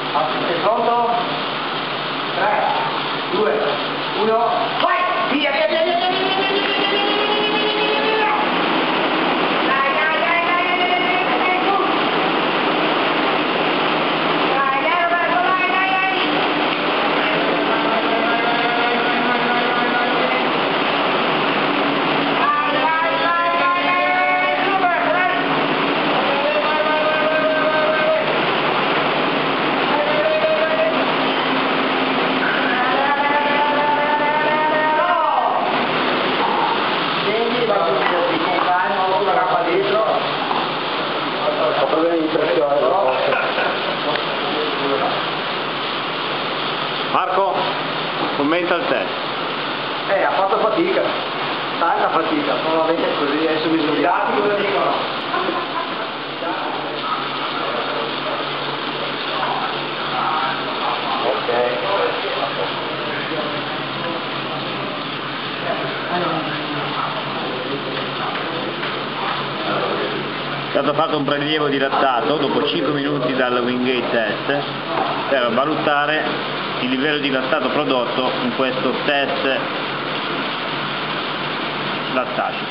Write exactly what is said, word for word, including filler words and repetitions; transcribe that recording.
Sei pronto? tre, due, uno, vai! Via, via, via, via, via, via, via, via, via, via, via! Dai, dai, dai, dai, dai, dai, dai, dai, dai, su! Dai, dai, Roberto, dai, dai, dai! Dai, dai, dai, dai, dai, su, Roberto, dai! Ho problemi di pressione. Marco, commenta il test. Eh, ha fatto fatica, tanta fatica, non va bene così, adesso misuriamo. Cosa dicono? Ok. È stato fatto un prelievo di lattato dopo cinque minuti dal Wingate test per valutare il livello di lattato prodotto in questo test lattatico.